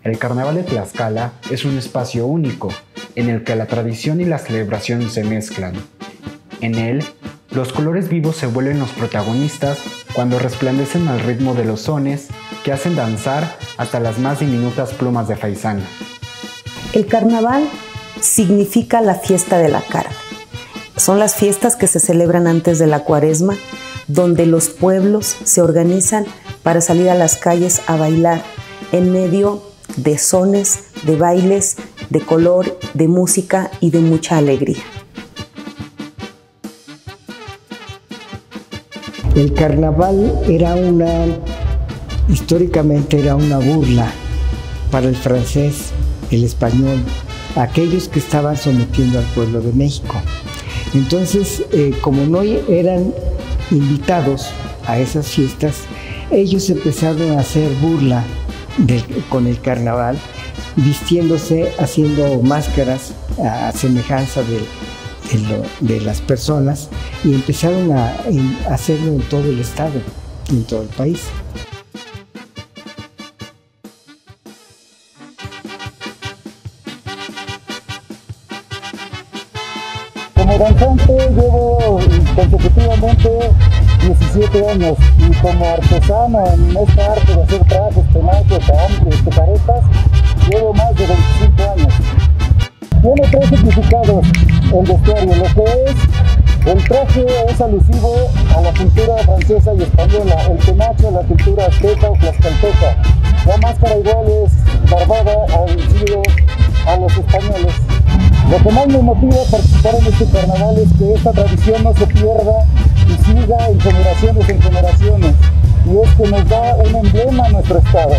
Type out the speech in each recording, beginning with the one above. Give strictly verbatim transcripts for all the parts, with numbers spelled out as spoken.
El Carnaval de Tlaxcala es un espacio único en el que la tradición y la celebración se mezclan. En él, los colores vivos se vuelven los protagonistas cuando resplandecen al ritmo de los sones que hacen danzar hasta las más diminutas plumas de faisán. El carnaval significa la fiesta de la carne. Son las fiestas que se celebran antes de la cuaresma, donde los pueblos se organizan para salir a las calles a bailar en medio de sones, de bailes, de color, de música y de mucha alegría. El carnaval era una, históricamente era una burla para el francés, el español, aquellos que estaban sometiendo al pueblo de México. Entonces, eh, como no eran invitados a esas fiestas, ellos empezaron a hacer burla de, con el carnaval, vistiéndose, haciendo máscaras a, a semejanza de, de, lo, de las personas, y empezaron a, a hacerlo en todo el estado, en todo el país. Como danzante llevo consecutivamente diecisiete años y como artesano en esta arte de hacer trajes, penachos, caretas, llevo más de veinticinco años. Tiene tres significados el vestuario. Lo que es, el traje es alusivo a la cultura francesa y española, el penacho a la cultura azteca o tlaxcalteca. La máscara igual es barbada alusivo a los españoles. Lo que más me motiva a participar en este carnaval es que esta tradición no se pierda y siga en generaciones en generaciones, y es que nos da un emblema a nuestro estado.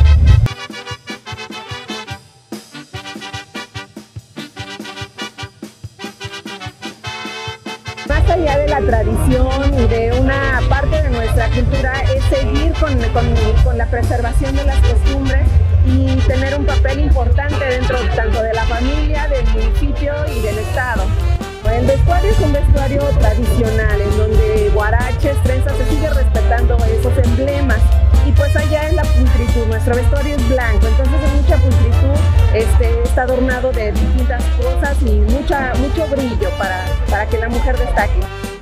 Más allá de la tradición y de una parte de nuestra cultura es seguir con, con, con la preservación de las costumbres y tener un papel importante dentro tanto de la familia, del municipio y del estado. El vestuario es un vestuario tradicional en donde guaraches, trenzas, se sigue respetando esos emblemas, y pues allá es la pulcritud. Nuestro vestuario es blanco, entonces hay mucha pulcritud, este, está adornado de distintas cosas y mucha, mucho brillo para, para que la mujer destaque.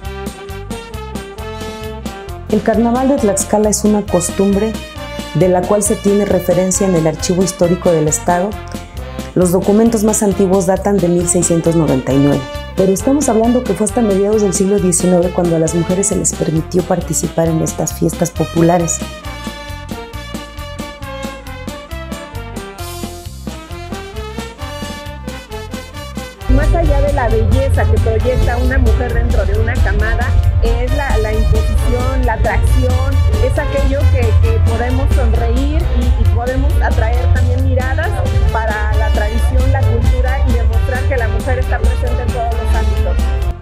El carnaval de Tlaxcala es una costumbre de la cual se tiene referencia en el Archivo Histórico del Estado. Los documentos más antiguos datan de mil seiscientos noventa y nueve, pero estamos hablando que fue hasta mediados del siglo diecinueve cuando a las mujeres se les permitió participar en estas fiestas populares. Más allá de la belleza que proyecta una mujer dentro de una camada, es la, la imposición, la atracción, es aquello que, que podemos sonreír y, y podemos atraer también miradas para la tradición, la cultura, y demostrar que la mujer está presente en todos los ámbitos.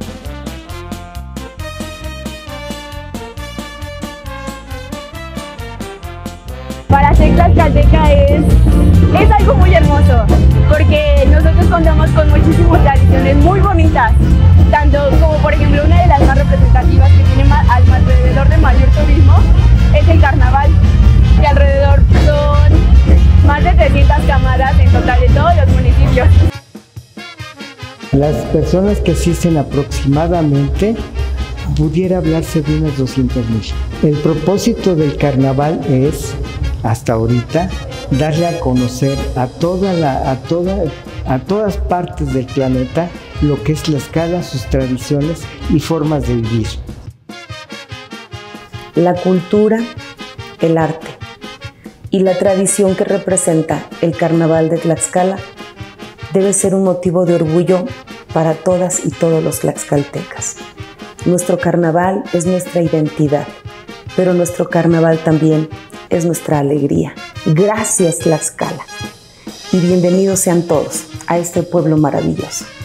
Para ser tlaxcalteca es, es algo muy hermoso, porque nosotros contamos con muchísimas tradiciones muy bonitas, tanto como por ejemplo una de las más representativas que tiene al alrededor de mayor turismo es el carnaval, que alrededor son más de trescientas camadas en total de todos los municipios. Las personas que asisten aproximadamente pudiera hablarse de unas doscientas mil. El propósito del carnaval es, hasta ahorita, darle a conocer a, toda la, a, toda, a todas partes del planeta lo que es Tlaxcala, sus tradiciones y formas de vivir. La cultura, el arte y la tradición que representa el carnaval de Tlaxcala debe ser un motivo de orgullo para todas y todos los tlaxcaltecas. Nuestro carnaval es nuestra identidad, pero nuestro carnaval también es nuestra alegría. Gracias, Tlaxcala, y bienvenidos sean todos a este pueblo maravilloso.